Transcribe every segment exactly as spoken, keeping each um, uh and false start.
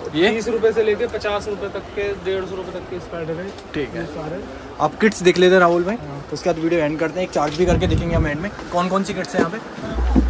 ये तीस रुपए से लेके पचास रुपए तक के, डेढ़ सौ रुपए तक के स्पाइडर है। ठीक है, सारे आप किट्स देख लेते हैं राहुल भाई, तो उसके बाद वीडियो एंड करते हैं। एक चार्ज भी करके देखेंगे हम एंड में कौन कौन सी किट्स है यहाँ पे।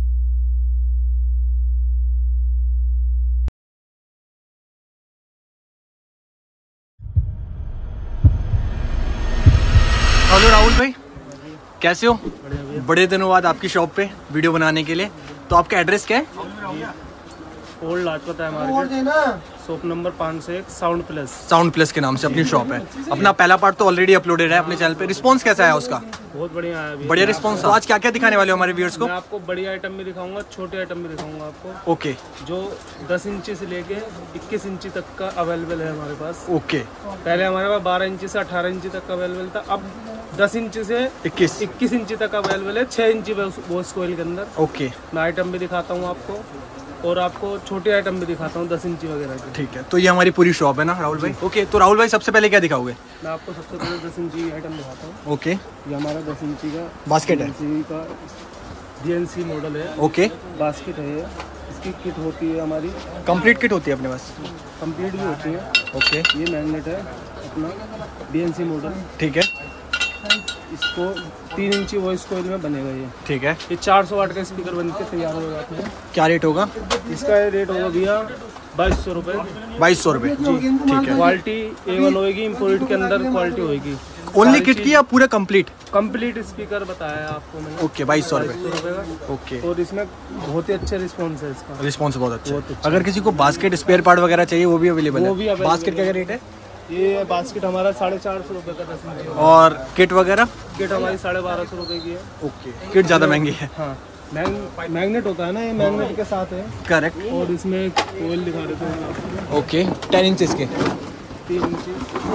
हेलो राहुल भाई, कैसे हो? बड़े दिनों बाद आपकी शॉप पे वीडियो बनाने के लिए। तो आपका एड्रेस क्या है? ओल्ड लाजपत है हमारे, शॉप नंबर पाँच सौ एक, साउंड प्लस। साउंड प्लस के नाम से अपनी शॉप है। अपना पहला पार्ट तो ऑलरेडी अपलोडेड है अपने चैनल पे। रिस्पांस कैसा है उसका? बहुत बढ़िया है। बढ़िया रिस्पांस। तो आज क्या क्या दिखाने वाले हो हमारे व्यूअर्स को? मैं आपको बड़ी आइटम भी दिखाऊंगा, छोटे आइटम भी दिखाऊंगा आपको। ओके, जो दस इंची से लेके इक्कीस इंची तक का अवेलेबल है हमारे पास। ओके, पहले हमारे पास बारह इंची से अठारह इंची तक का अवेलेबल था, अब दस इंची से इक्कीस इक्कीस इंची तक अवेलेबल है, छह इंची वॉश कोयल के अंदर। ओके, मैं आइटम भी दिखाता हूँ आपको और आपको छोटे आइटम भी दिखाता हूँ दस इंची वगैरह की। ठीक है, तो ये हमारी पूरी शॉप है ना राहुल भाई? ओके, तो राहुल भाई सबसे पहले क्या दिखाओगे? मैं आपको सबसे पहले दस इंची आइटम दिखाता हूँ। ओके, ये हमारा दस इंची का बास्केट है, का डीएनसी मॉडल है। ओके, बास्केट है ये, इसकी किट होती है हमारी, कंप्लीट किट होती है अपने पास? कंप्लीट भी होती है। ओके, ये मैग्नेट है अपना डीएनसी मॉडल। ठीक है, इसको तीन इंची वॉइस कोयल में बनेगा ये। ठीक है, ये चार सौ वाट का स्पीकर बन के तैयार हो जाता है। क्या रेट होगा इसका? रेट होगा भैया बाईस सौ रुपये। बाईस सौ रुपये ठीक है। क्वालिटी ए वन होगी, इम्पोर्ट के अंदर क्वालिटी होगी। ओनली किट की या पूरा कंप्लीट? कंप्लीट स्पीकर बताया आपको मैंने। ओके, बाईस सौ रुपये का। ओके, और इसमें बहुत ही अच्छे रिस्पॉन्स है इसका। रिस्पॉन्स बहुत अच्छा है। अगर किसी को बास्केट स्पेयर पार्ट वगैरह चाहिए वो भी अवेलेबल है? वो भी अवेलेबल। बास्केट का क्या रेट है? ये बास्केट हमारा साढ़े चार सौ रुपये का दस इंची। और किट वगैरह? किट हमारी साढ़े बारह सौ रुपये की है। ओके, किट ज़्यादा महंगी है। हाँ, मैग्नेट होता है ना, ये मैग्नेट के साथ है। करेक्ट। और इसमें कोयल दिखा देते हैं। ओके, टेन इंचेस के, तीन इंची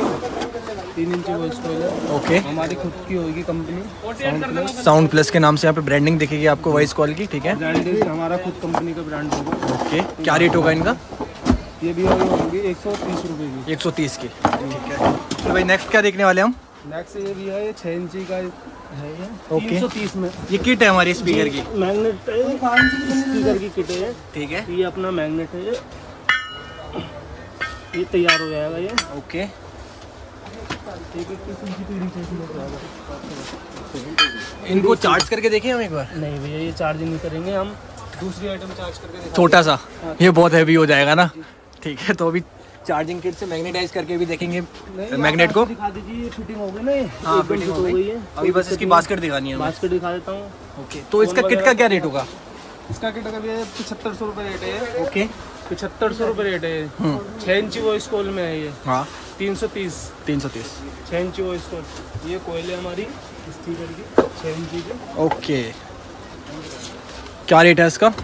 तीन इंची वॉइस कोयल है। ओके, हमारी खुद की होगी कंपनी, साउंड प्लस के नाम से। यहाँ पे ब्रांडिंग दिखेगी आपको वॉइस कॉल की। ठीक है, ब्रांडेड हमारा खुद कंपनी का ब्रांड होगा। ओके, क्या रेट होगा इनका? ये भी होगी एक सौ तीस रुपये की। एक सौ तीस की, ठीक है। तो भाई नेक्स्ट क्या देखने वाले हम? नेक्स्ट ये भी है, ये छः इंची का है ये, ओके, तीन सौ तीस में। ये किट है हमारी स्पीकर की, मैग्नेट स्पीकर की किट है। ठीक है, ये अपना मैग्नेट है, ये ये तैयार हो जाएगा ये। ओके, इनको चार्ज करके देखें हम एक बार? नहीं भैया, ये चार्ज नहीं करेंगे हम, दूसरी आइटम चार्ज करके। छोटा सा, ये बहुत हैवी हो जाएगा ना। ठीक है, तो अभी चार्जिंग किट से मैग्नेटाइज करके भी देखेंगे मैग्नेट को। दिखा दीजिए, ये फिटिंग हो गई ना, ये हाँ फिटिंग हो गई है। अभी बस इसकी बास्केट दिखानी है। बास्केट दिखा देता हूँ। ओके, तो इसका किट का क्या रेट होगा? इसका किट का भी पचहत्तर सौ रुपये रेट है। ओके, पचहत्तर सौ रुपये रेट है। छः इंची वॉइस कोयल में है ये। हाँ, तीन सौ तीस तीन सौ तीस छः इंची वॉइस कोयल। ये कोयल है हमारी स्पीकर की, छः इंची की। ओके, क्या रेट है इसका?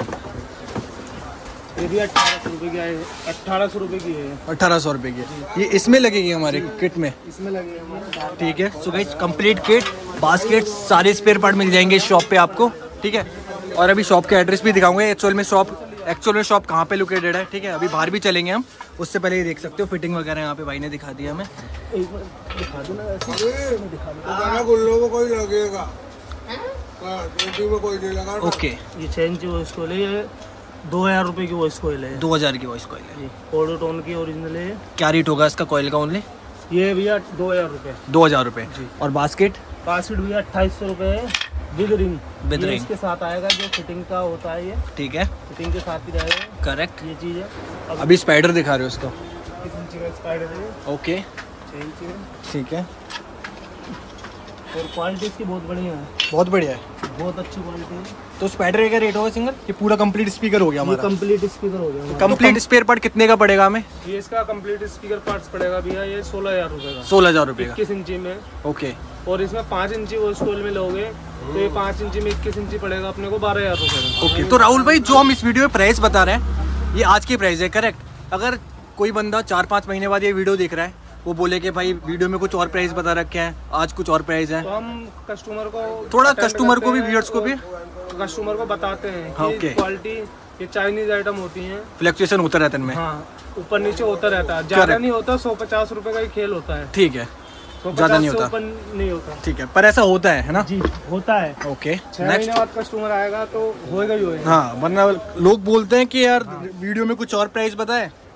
ये भी अठारह सौ रुपये की है। अठारह सौ रुपये की है। अठारह सौ रुपये की। ये इसमें लगेगी हमारे किट में? इसमें लगेगा। ठीक है, so guys complete kit, basket, सारे स्पेयर पार्ट मिल जाएंगे इस शॉप पे आपको। ठीक है, और अभी शॉप का एड्रेस भी दिखाऊंगे। एक्चुअल में शॉप एक्चुअल में शॉप कहाँ पे लोकेटेड है। ठीक है, अभी बाहर भी चलेंगे हम, उससे पहले ये देख सकते हो फिटिंग वगैरह यहाँ पे भाई ने दिखा दिया हमें। एक बार दिखा दो ना, ऐसे दिखा दो। ओके, ये छः इंची वॉइस कोयल है, ये दो हज़ार रुपये की वॉइस कोयल है। दो हज़ार की वॉइस कॉइल है, ऑडोटोन की ओरिजिनल है। क्या रेट होगा इसका कॉइल का ओनली? ये भैया दो हज़ार रुपये। दो हज़ार रुपये। और बास्केट? बास्केट भैया अट्ठाईस सौ रुपये है, विद रिंग। विद रिंग इसके साथ आएगा, जो फिटिंग का होता है ये। ठीक है, फिटिंग के साथ ही रहेगा। करेक्ट। ये चीज़ है। अभी स्पाइडर दिखा रहे हो उसका? किस इंची का स्पाइडर है? ओके, छः इंची में। ठीक है, और क्वालिटी इसकी बहुत बढ़िया है। बहुत बढ़िया है, बहुत अच्छी क्वालिटी है। तो स्पाइडर का रेट होगा सिंगल? ये पूरा कंप्लीट स्पीकर हो गया हमारा? कंप्लीट स्पीकर हो गया। कंप्लीट स्पेयर पार्ट कितने का पड़ेगा हमें? ये इसका कंप्लीट स्पीकर पार्ट्स पड़ेगा भैया, ये सोलह हजार रुपये का। सोलह हजार रुपये का, इक्कीस इंची में। ओके, और इसमें पाँच इंची वो स्कूल में लोगे तो ये पाँच इंची में इक्कीस इंची पड़ेगा अपने को बारह हजार रुपये का। ओके, तो राहुल भाई जो हम इस वीडियो में प्राइस बता रहे हैं ये आज की प्राइस है, करेक्ट? अगर कोई बंदा चार पाँच महीने बाद ये वीडियो देख रहा है, वो बोले कि भाई वीडियो में कुछ और प्राइस बता रखे हैं, आज कुछ और प्राइस है, तो हम कस्टमर को थोड़ा कस्टमर को भी, व्यूअर्स को भी कस्टमर को बताते हैं हाँ, कि क्वालिटी ये चाइनीज आइटम होती है, फ्लक्चुएशन होता रहता है इनमें। हाँ, ऊपर नीचे होता रहता है, ज्यादा नहीं होता, सौ पचास रुपए का ही खेल होता है। ठीक है, ज्यादा नहीं होता, नहीं होता। ठीक है, पर ऐसा होता है, है ना? जी होता है। ओके, छह महीने बाद कस्टमर आएगा तो होएगा ही होएगा। हाँ, वरना लोग बोलते हैं कि यार वीडियो में कुछ और प्राइस बताए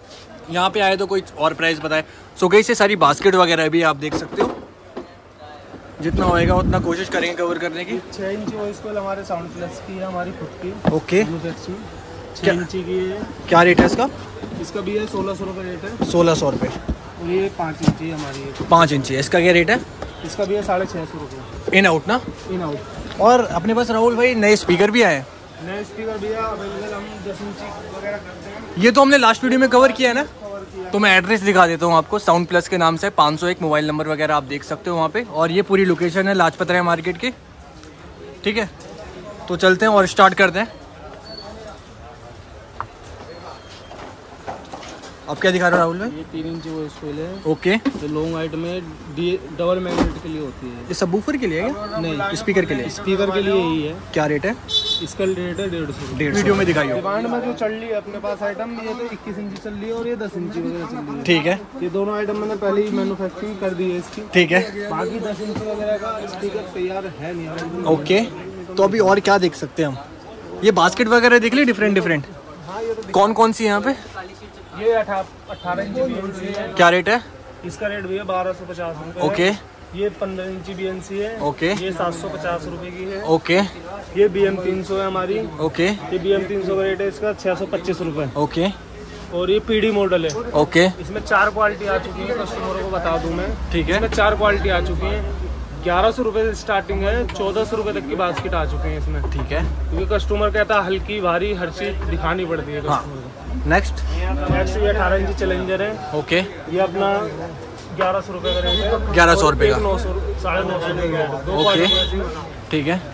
यहाँ पे आए तो कोई और प्राइस बताए। सो गई से सारी बास्केट वगैरह भी आप देख सकते हो, जितना होएगा उतना कोशिश करेंगे कवर करने की। छः इंची वॉइस कॉल हमारे साउंड प्लस की है, हमारी खुद की। ओके, छः इंची की है। क्या रेट है इसका? इसका भी है सोलह सौ रुपये रेट है। सोलह सौ रुपये। और ये पाँच इंची है हमारी है। पाँच इंची, इसका क्या रेट है? इसका भी है साढ़े छः सौ रुपये। इन आउट ना? In out. और अपने पास राहुल भाई नए स्पीकर भी आए हैं। नए स्पीकर भी है अवेलेबल, हम दस इंची वगैरह करते हैं। ये तो हमने लास्ट वीडियो में कवर किया है ना? कवर किया। तो मैं एड्रेस दिखा देता हूँ आपको, साउंड प्लस के नाम से पाँच सौ एक मोबाइल नंबर वगैरह आप देख सकते हो वहाँ पे। और ये पूरी लोकेशन है लाजपत राय मार्केट की, ठीक है। तो चलते हैं और स्टार्ट करते हैं। अब क्या दिखा रहे हो राहुल भाई? ये तीन इंची वॉइस कॉल है। ओके, ये लॉन्ग हाइट में डबल मैग्नेट के लिए होती है। ये सबवूफर के लिए है क्या? नहीं, स्पीकर के लिए। स्पीकर के लिए ही है। क्या रेट है? इसका रेट है डेढ़ सौ। डेढ़ वीडियो में दिखाइए। डिमांड में जो चल रही है अपने पास आइटम, ये तो इक्कीस इंची चल रही है और ये दस इंची वगैरह चल रही है। ठीक है, ये दोनों आइटम मैंने पहले ही मैन्युफैक्चरिंग कर दी है इसकी। ठीक है। बाकी दस इंची वगैरह का स्पीकर तैयार है नहीं। ओके, तो अभी और क्या देख सकते हैं हम? ये बास्केट वगैरह देख ली डिफरेंट डिफरेंट। हाँ, ये तो कौन कौन सी यहाँ पे? ये अठारह इंची बी एन सी है। क्या रेट है? इसका रेट भी है बारह सौ पचास रुपये। ओके, ये पंद्रह इंची बी एन सी है। ओके, ये सात सौ पचास रुपये की है। ओके, ये बी एम तीन सौ है हमारी। ओके, ये बी एम तीन सौ का रेट है इसका छः सौ पच्चीस रुपये। ओके, और ये पी डी मॉडल है। ओके, इसमें चार क्वालिटी आ चुकी है, कस्टमरों को बता दूं मैं। ठीक है। इसमें चार क्वालिटी आ चुकी है। ग्यारह सौ रुपये से स्टार्टिंग है, चौदह सौ रुपये तक की बास्केट आ चुके हैं इसमें। ठीक है। क्योंकि कस्टमर कहता है हल्की भारी हर चीज़ दिखानी पड़ती है हाँ, कस्टमर को। नेक्स्ट। नेक्स्ट ये अठारह इंची चैलेंजर है। ओके, ये अपना ग्यारह सौ रुपये का रेट है। ग्यारह सौ रुपये का। नौ सौ साढ़े नौ सौ रुपये का। दो ओके, क्वालिटी। ठीक है।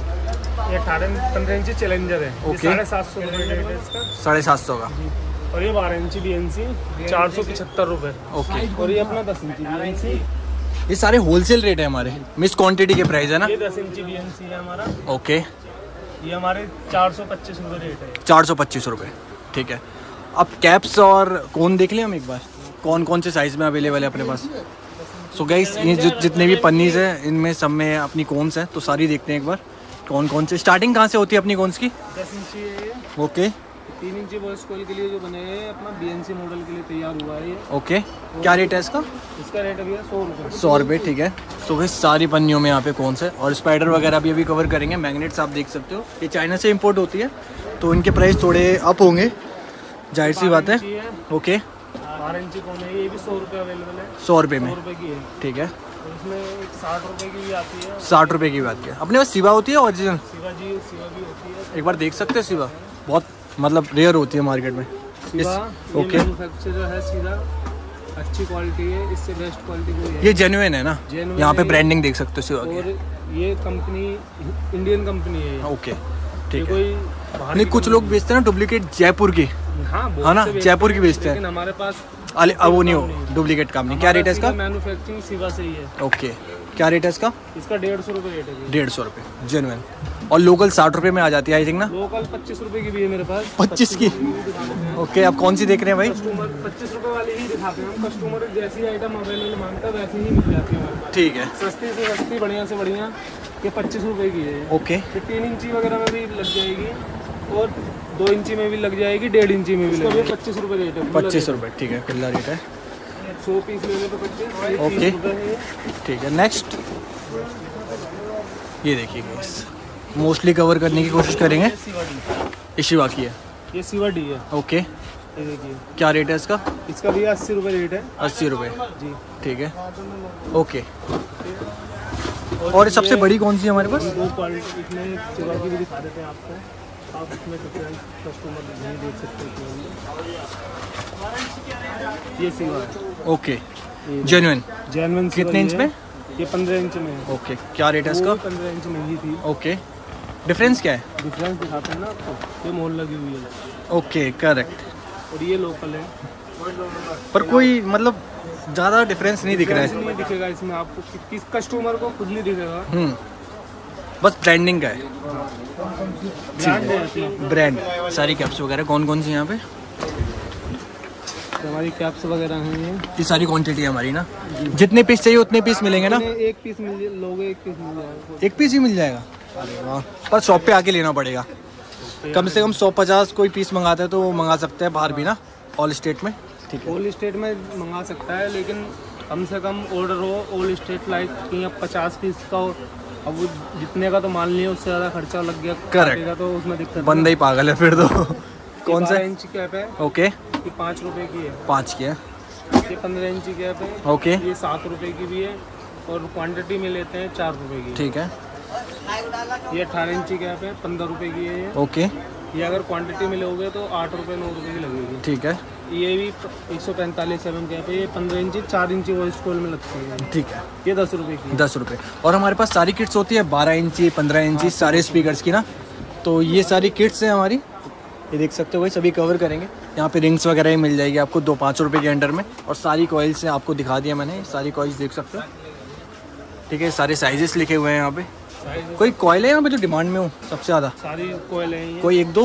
ये अठारह पंद्रह इंची चैलेंजर है। ओके। साढ़े सात सौ रुपये रेट है इसका। साढ़े सात सौ का। और ये बारह इंची बी एन सी चार सौ पचहत्तर रुपये। ओके, और ये अपना दस इंची बी एन सी। ये सारे होलसेल रेट है हमारे, मिस क्वांटिटी के प्राइस है ना? ये दस इंची बी एन सी है हमारा। ओके, ये हमारे चार सौ पच्चीस रुपये रेट है। चार सौ पच्चीस रुपये, ठीक है। अब कैप्स और कौन देख लें हम एक बार, कौन कौन से साइज़ में अवेलेबल है अपने पास। सो गाइस, ये जो जितने भी पन्नीज हैं इनमें सब में अपनी कौन्स हैं, तो सारी देखते हैं एक बार कौन कौन से। स्टार्टिंग कहाँ से होती है अपनी कौन्स की? दस इंची है ये। ओके, तीन इंची वॉइस कॉल के लिए जो बने हैं अपना बी एन सी मॉडल के लिए तैयार हुआ है ये। ओके, क्या रेट है इसका? इसका रेट अभी है सौ रुपये। सौ रुपये, ठीक है। तो गाइस सारी पन्नियों में यहाँ पे कौन से, और स्पाइडर वगैरह भी अभी कवर करेंगे। मैग्नेट्स आप देख सकते हो, ये चाइना से इंपोर्ट होती है तो इनके प्राइस थोड़े अप होंगे, जाहिर सी बात है। ओके, बारह इंची कौन है, ये भी सौ रुपये अवेलेबल है। सौ रुपये में, सौ रुपये की है। ठीक है। और इसमें एक साठ रुपये की भी आती है। साठ रुपये की बात किया अपने पास। सिवा होती है ओरिजिनल? शिवा जी शिवा भी होती है। एक बार देख सकते हैं सिवा, बहुत मतलब रेयर होती है मार्केट में। शिवा ओके, मैन्युफैक्चर है सीधा, अच्छी क्वालिटी है, इससे बेस्ट क्वालिटी कोई है। ये जेन्युइन है ना? Genuine यहाँ पे है। ब्रांडिंग देख सकते हो सिवा की। और ये कंपनी इंडियन कंपनी है ये। ओके, ये ठीक है। कोई बाहर नहीं, की कुछ लोग बेचते हैं ना डुप्लीकेट जयपुर की, कंपनी- हाँ बहुत हाँ ना, से बेचते जयपुर की हैं, बेचते हैं। लेकिन हमारे पास अरे अब वो नहीं हो डुप्लीकेट काम नहीं। क्या रेट है इसका? मैन्युफैक्चरिंग शिवा से ही है। ओके, क्या रेट है इसका? इसका डेढ़ सौ रुपये रेट है। डेढ़ सौ रुपये जेन्युइन। और लोकल साठ रुपये में आ जाती है आई थिंक ना? लोकल पच्चीस रुपए की भी है मेरे पास। पच्चीस की? ओके, अब कौन सी देख रहे हैं भाई? कस्टमर पच्चीस रुपए वाली ही दिखाते हैं हम। कस्टमर जैसी आइटम अवेलेबल मांगता है वैसी ही मिल जाती है हमारे पास। ठीक है, सस्ती से सस्ती, बढ़िया से बढ़िया। ये पच्चीस रुपए की है। ओके, ये तीन इंची वगैरह में भी लग जाएगी और दो इंची में भी लग जाएगी, डेढ़ इंची में भी लग जाएगी। पच्चीस रुपए रेट है। पच्चीस रुपये, ठीक है, खुला रेट है। सौ पीस लेने पे पच्चीस। ओके, रुपए है ये। ठीक है। नेक्स्ट ये देखिए गाइस, मोस्टली कवर करने की कोशिश करेंगे। ये शिवा डी, ये शिवा की है। ये शिवा डी है। ओके, ये देखिए, क्या रेट है इसका? इसका भी अस्सी रुपए रेट है। अस्सी रुपये, जी। ठीक है। ओके, और ये सबसे बड़ी कौन सी है हमारे पास? दो क्वालिटी इसमें शिवा की भी दिखा देते हैं आपको। आप इसमें कस्टमर नहीं देख सकते कि ये शिवा है। Okay, genuine. जेन्युइन कितने इंच में? ये पंद्रह इंच में है। ओके, क्या रेट है इसका? पंद्रह इंच में ही थी। ओके, डिफरेंस क्या है? डिफरेंस दिखाते हैं ना आपको, ये मोल लगी हुई है ओके, करेक्ट। और ये लोकल है। पर कोई मतलब ज़्यादा डिफरेंस नहीं दिख रहा Difference है। नहीं दिखेगा इसमें आपको, कि- किस कस्टमर को खुद नहीं दिखेगा। हम्म, बस ब्रांडिंग का है, ब्रांड है अपना। ब्रांड। सारी कैप्स वगैरह कौन कौन सी यहाँ पे? तो हमारी कैप्स वगैरह हैं ये। ये सारी क्वांटिटी है हमारी ना? जितने पीस चाहिए उतने पीस मिलेंगे ना? आपने एक पीस मिल लोगे, एक पीस मिल जाएगा। एक पीस ही मिल जाएगा? अरे वाह, पर शॉप पे आके लेना पड़ेगा। कम से कम सौ पचास कोई पीस मंगाता है तो वो मंगा सकते हैं बाहर भी ना, ऑल स्टेट में। ठीक है। ऑल स्टेट में मंगा सकता है, लेकिन कम से कम ऑर्डर हो ऑल स्टेट लाइक कि अब पचास पीस का हो, अब वो जितने का तो मान लिया उससे ज़्यादा खर्चा लग गया करेक्ट, तो उसमें दिक्कत बंदा ही पागल है फिर तो। कौन सा इंच कैप है? ओके, ये पाँच रुपए की है। पाँच की है। ये पंद्रह इंची कैप है। ओके, ये सात रुपए की भी है और क्वांटिटी में लेते हैं चार रुपए की। ठीक है। ये अठारह इंची कैप है, पंद्रह रुपए की है ये। ओके, ये अगर क्वांटिटी में लोगे तो आठ रुपए नौ रुपए की लगेगी। ठीक है। ये भी एक सौ पैंतालीस एम एम कैप है, ये पंद्रह इंची चार इंची वॉइस कॉल में लगती है। ठीक है, ये दस रुपए की। दस रुपये। और हमारे पास सारी किट्स होती है बारह इंची पंद्रह इंची सारे स्पीकर्स की ना। तो ये सारी किट्स हैं हमारी, ये देख सकते हो भाई, सभी कवर करेंगे। यहाँ पे रिंग्स वगैरह ही मिल जाएगी आपको दो पाँच रुपये के अंडर में। और सारी कॉइल्स हैं, आपको दिखा दिया मैंने, सारी कॉइल्स देख सकते हो। ठीक है, सारे साइजेस लिखे हुए हैं यहाँ पे। कोई कॉइल है यहाँ पे जो डिमांड में हो सबसे ज़्यादा? सारी कॉइल है। कोई एक दो?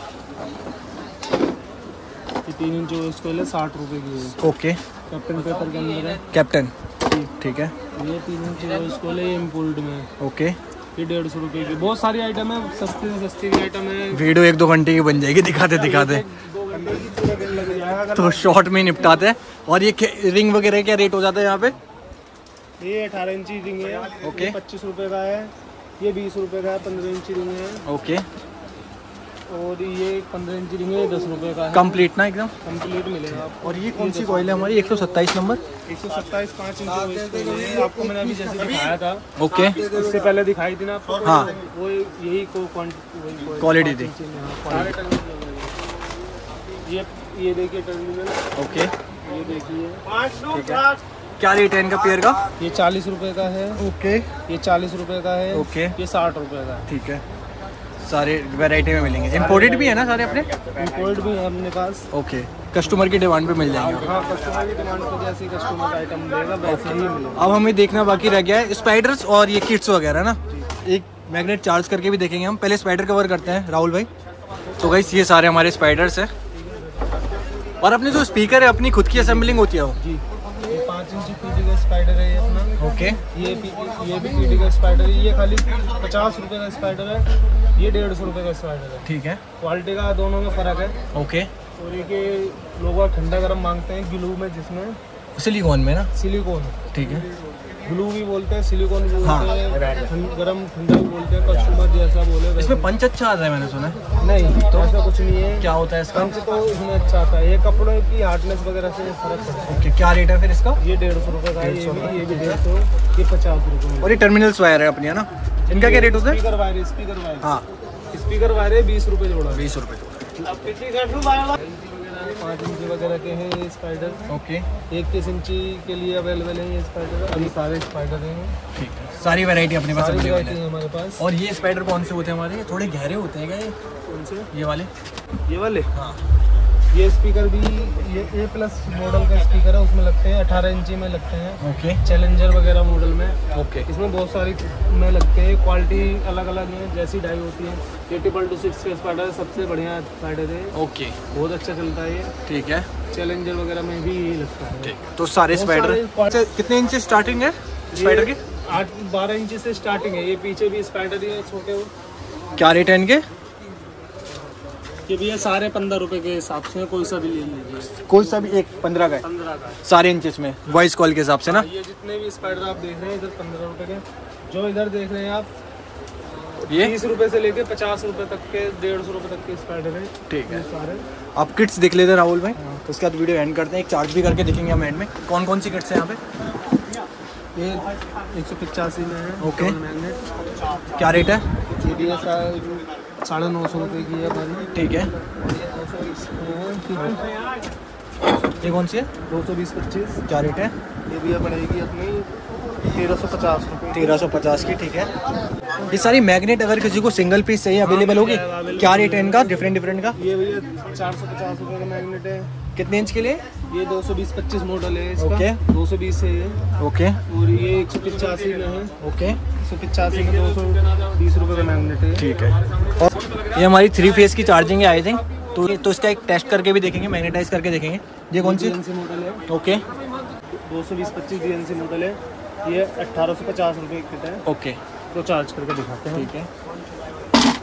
ये तीन इंच वॉइस कॉइल है, साठ रुपए की है। ओके, कैप्टन पेपर के अंदर है। कैप्टन, ठीक है। ये तीन इंच वॉइस कॉइल है, ये इम्पोर्ट में है। ओके, ये डेढ़ सौ रुपये की। बहुत सारी आइटम है, सस्ती से सस्ती की आइटम है। वीडियो एक दो घंटे की बन जाएगी दिखाते दिखाते, दो घंटे की पूरा दिन लग जाएगा। तो शॉर्ट में निपटाते हैं। और ये रिंग वगैरह क्या रेट हो जाता है यहाँ पे? ये अठारह इंची रिंग है। ओके, पच्चीस रुपए का है। ये बीस रुपए का है, पंद्रह इंची रिंग है। ओके। और ये पंद्रह इंची रिंग है, दस रुपए का है। कंप्लीट ना एकदम कंप्लीट मिलेगा आपको। और ये कौन सी कॉइल है हमारी? एक सौ सत्ताईस नंबर, एक सौ सत्ताईस पाँच इंच वॉइस कॉइल है। आपको मैंने अभी जैसे दिखाया था, ओके, उससे पहले दिखाई थी ना आपको। हाँ, वो यही को क्वालिटी थी। ये ये देखिए टर्मिनल। ओके, ये देखिए, ठीक है। क्या रेट है इनका पेयर का? ये चालीस रुपए का है। ओके, ये चालीस रुपए का है। ओके, ये साठ रुपए का है। ठीक है। सारे वैरायटी में मिलेंगे। इम्पोर्टेड भी है ना सारे अपने? इम्पोर्ट भी है अपने पास। ओके, कस्टमर की डिमांड पे मिल जाएंगे। हाँ, कस्टमर की डिमांड पर जैसी कस्टमर आइटम मिलेगा वैसे ही मिलेगा। अब हमें देखना बाकी रह गया है स्पाइडर्स और ये किट्स वगैरह ना। एक मैग्नेट चार्ज करके भी देखेंगे हम। पहले स्पाइडर कवर करते हैं राहुल भाई। तो गाइस ये सारे हमारे स्पाइडर्स हैं। और अपने जो स्पीकर है अपनी खुद की असेंबलिंग होती है वो? जी, ये पाँच इंची पीडी का स्पाइडर है ये अपना। ओके, ये भी ये भी पीडी का स्पाइडर है। ये खाली पचास रुपए का स्पाइडर है, ये डेढ़ सौ रुपए का स्पाइडर है। ठीक है, क्वालिटी का दोनों में फर्क है। ओके। और ये के लोग ठंडा गर्म मांगते हैं ग्लू में, जिसमें सिलिकॉन में ना? सिलिकॉन। ठीक है, ग्लू भी बोलते हैं, सिलिकॉन भी बोलते हाँ। हैं, ठंड- गर्म ठंडा भी बोलते हैं। कस्टमर जैसा बोले वैसा। इसमें पंच अच्छा आता है मैंने सुना है। नहीं, तो ऐसा कुछ नहीं है। क्या होता है इसका? पंच तो इसमें अच्छा आता है। ये कपड़ों की हार्डनेस वगैरह से फर्क पड़ता है। ओके, क्या रेट है फिर इसका? ये डेढ़ सौ रुपये का है। ये भी ये भी डेढ़ सौ, ये पचास रुपये। और ये टर्मिनल्स वायर है अपनी है ना? इनका क्या रेट होता है? Speaker wire, speaker wire. हाँ, स्पीकर वायर है बीस रुपये जोड़ा। बीस रुपये जोड़ा। पाँच इंची वगैरह के हैं ये स्पाइडर। ओके, इक्कीस इंची के लिए अवेलेबल है ये स्पाइडर। अभी सारे स्पाइडर हैं, ठीक है। सारी वैरायटी अपने पास सारी अवेलेबल वैरायटी है। है हमारे पास। और ये स्पाइडर कौन से होते हैं हमारे? ये थोड़े गहरे होते हैं क्या ये? कौन से? ये वाले? ये वाले? हाँ। ये स्पीकर भी ये ए प्लस मॉडल का स्पीकर है, उसमें लगते हैं अठारह इंची में लगते हैं। ओके, चैलेंजर वगैरह मॉडल में। ओके, इसमें बहुत सारी में लगते हैं। क्वालिटी अलग अलग है, जैसी डाई होती है। ये ट्रिपल टू सिक्स का स्पाइडर सबसे बढ़िया स्पाइडर है। ओके, बहुत अच्छा चलता है ये। ठीक है, चैलेंजर वगैरह में भी यही लगता है। ठीक। तो सारे बहुत स्पाइडर सारे- कितने इंच से स्टार्टिंग है स्पाइडर की? आठ बारह इंची से स्टार्टिंग है। ये पीछे भी स्पाइडर ही है छोटे हो। क्या रेट है इनके? ये भी है सारे पंद्रह रुपए के हिसाब से, कोई सा भी ले लीजिए। कोई सा भी एक पंद्रह का है? पंद्रह का है। सारे इंचेस में वॉइस कॉल के हिसाब से ना? ये जितने भी स्पाइडर आप देख रहे हैं इधर पंद्रह रुपए के, जो इधर देख रहे हैं आप ये तीस रुपए से लेके पचास रुपए तक के, डेढ़ सौ रुपए तक के स्पाइडर है। ठीक है, सारे आप किट्स देख लेते हैं राहुल भाई। उसके बाद वीडियो एंड करते हैं। एक चार्ज भी करके देखेंगे हम एंड में कौन कौन सी किट्स हैं यहाँ पे। ये एक सौ पचासी में है। ओके। मैग्नेट क्या रेट है? ये भी है साढ़े नौ सौ रुपये की है हमारी। ठीक है, ये कौन सी है? दो सौ बीस पच्चीस। क्या रेट है? ये भी पड़ेगी अपनी तेरह सौ पचास रुपये। तेरह सौ पचास की, ठीक है। ये सारी मैग्नेट अगर किसी को सिंगल पीस चाहिए अवेलेबल होगी? क्या रेट है इनका डिफरेंट डिफरेंट का? ये भैया चार सौ पचास रुपये का मैग्नेट है। कितने इंच के लिए? ये दो सौ बीस पच्चीस मॉडल है इसका। ओके। दो सौ बीस है ये। ओके, और ये एक सौ पचासी में है। ओके, एक सौ पचासी में दो सौ बीस रुपये का मैग्नेट है। ठीक है। और ये हमारी थ्री फेस की चार्जिंग है आई थिंक। तो तो इसका एक टेस्ट करके भी देखेंगे, मैग्नेटाइज करके देखेंगे। ये कौन सी? डीएनसी मॉडल है। ओके, दो सौ बीस पच्चीस डीएनसी मॉडल है। ये अट्ठारह सौ पचास रुपये की किट है। ओके, तो चार्ज करके दिखाते हैं। ठीक है।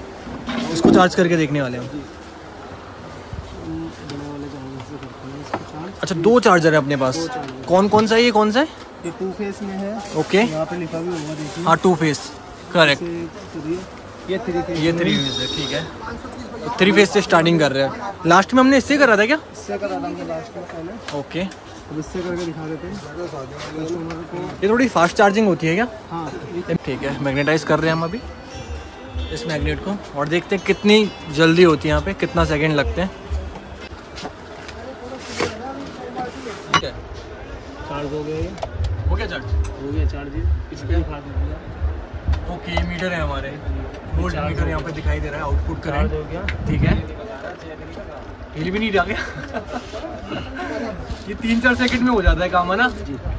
इसको चार्ज करके देखने वाले हम। दोनों वाले चार्जर से करते हैं इसको चार्ज। अच्छा दो चार्जर है अपने पास। कौन कौन सा है ये, कौन सा है? ये टू फेस में है। ओके, यहाँ पे लिखा भी होगा देखिए। हाँ टू फेस, करेक्ट। ये थ्री फेस, ये थ्री फेस है, ठीक है। तो थ्री फेस से स्टार्टिंग कर रहे हैं। लास्ट में हमने इससे करा था क्या? इससे करा था हमने लास्ट में पहले। ओके, अब इससे करके दिखा देते हैं कस्टमर को। ये थोड़ी फास्ट चार्जिंग होती है क्या? हाँ ठीक है, मैग्नेटाइज कर रहे हैं हम अभी इस मैग्नेट को और देखते हैं कितनी जल्दी होती है यहाँ पे, कितना सेकंड लगते हैं। ठीक है, चार्ज हो गया ये। हो गया चार्ज? हो गया चार्ज। इस पे दिखा दीजिए। ओके, ये मीटर है हमारे, वोल्ट मीटर यहाँ पे दिखाई दे रहा है, आउटपुट चार्ज करंट। हो गया। ठीक है, हिल भी नहीं रहा गया। ये तीन चार सेकंड में हो जाता है काम, है ना?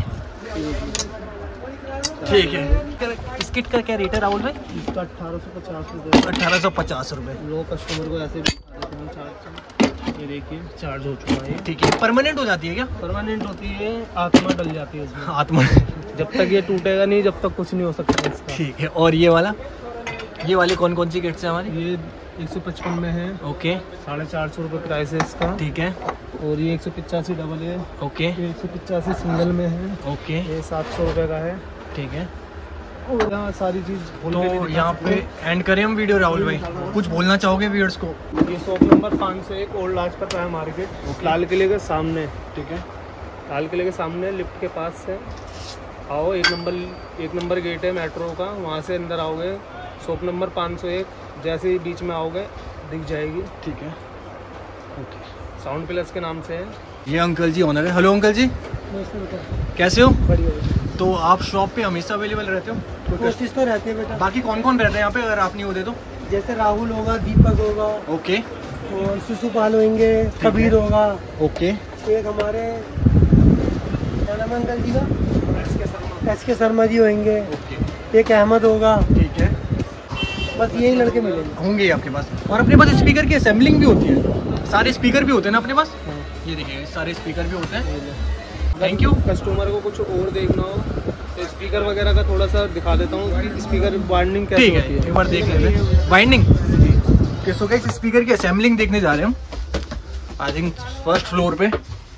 ठीक है। इस किट का क्या रेट है राहुल भाई? इसका अठारह सौ पचास रुपये। अठारह सौ पचास रुपये। लोग कस्टमर को ऐसे भी दिखा देते हैं चार्ज। ये देखिए चार्ज हो चुका है। ठीक है, परमानेंट हो जाती है क्या? परमानेंट होती है, आत्मा डल जाती है उसमें। आत्मा। जब तक ये टूटेगा नहीं, जब तक कुछ नहीं हो सकता इसका। ठीक है, और ये वाला, ये वाली कौन कौन सी किट्स है हमारी? ये एक सौ पचपन में है। ओके, साढ़े चार सौ रुपये प्राइस है इसका। ठीक है। और ये एक सौ पिचासी डबल है। ओके, ये एक सौ पिचासी सिंगल में है। ओके, ये सात सौ रुपये का है। ठीक है। और यहाँ सारी चीज़ तो यहाँ पे एंड करें हम वीडियो। राहुल भाई कुछ बोलना चाहोगे व्यूअर्स को? ये शॉप नंबर पाँच सौ एक ओल्ड लाजपत राय मार्केट, लाल किले के सामने। ठीक है, लाल किले के सामने लिफ्ट के पास से आओ। एक नंबर एक नंबर गेट है मेट्रो का, वहाँ से अंदर आओगे। शॉप नंबर पाँच सौ एक जैसे ही बीच में आओगे दिख जाएगी। ठीक है, ओके। साउंड प्लस के नाम से है। ये अंकल जी ओनर है। हेलो अंकल जी, कैसे हो? बढ़िया। तो आप शॉप पे हमेशा अवेलेबल रहते हो? कोशिश तो रहती है बेटा। बाकी कौन कौन रहते हैं यहाँ पे अगर आप नहीं होते तो? जैसे राहुल होगा, दीपक होगा, ओके, और शिशुपाल होंगे, कबीर होगा। ओके, एक हमारे क्या नाम है अंकल जी का? एस के शर्मा जी होंगे। ओके, एक अहमद होगा। ठीक है, बस यही लड़के मिलेंगे होंगे आपके पास। और अपने पास स्पीकर की असेंबलिंग भी होती है, सारे स्पीकर भी होते हैं ना अपने पास? ये देखिए सारे स्पीकर भी होते हैं। Thank you. कस्टमर को कुछ और देखना हो तो स्पीकर वगैरह का थोड़ा सा दिखा देता हूँ कि स्पीकर बाइंडिंग कैसे ठीक होती है, है। एक बार देख लेते हैं बाइंडिंग। सो गाइस स्पीकर की असेंबलिंग देखने जा रहे हैं हम, आई थिंक फर्स्ट फ्लोर पे।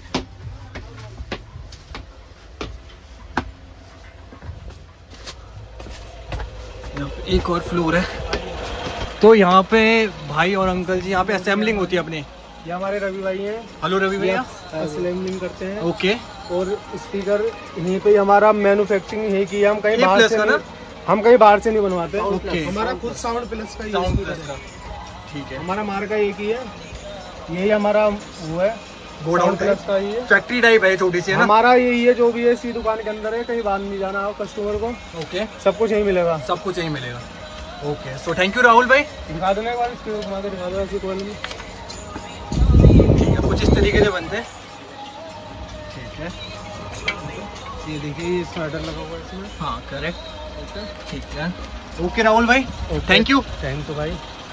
एक और फ्लोर है, तो यहाँ पे भाई और अंकल जी यहाँ पे असेंबलिंग होती है अपनी। ये हमारे रवि भाई हैं। हेलो रवि भैया। असेंबलिंग करते हैं। ओके, और स्पीकर यहीं पे हमारा मैन्युफैक्चरिंग यही की है। हम कहीं ये बाहर प्लस से का ना? नहीं- हम कहीं बाहर से नहीं बनवाते। ओके। हमारा खुद साउंड प्लस का साउंड यूज प्लस का, ठीक है। हमारा मार्का एक ही है। यही हमारा वो है गोडाउन प्लस का। ये फैक्ट्री टाइप है, छोटी सी है ना? हमारा यही है, जो भी है इसी दुकान के अंदर है, कहीं बाहर नहीं जाना हो कस्टमर को। ओके, सब कुछ यही मिलेगा। सब कुछ यही मिलेगा। Okay, so thank you Rahul भाई। दिखा देने के बाद इसको घुमा के दिखा दो ऐसी क्वालिटी में। ठीक है, कुछ इस तरीके से बनते हैं। ठीक है, ये देखिए ये स्टार्टर लगा हुआ है इसमें। हाँ करेक्ट, ठीक है। ओके राहुल भाई, थैंक यू। थैंक यू भाई।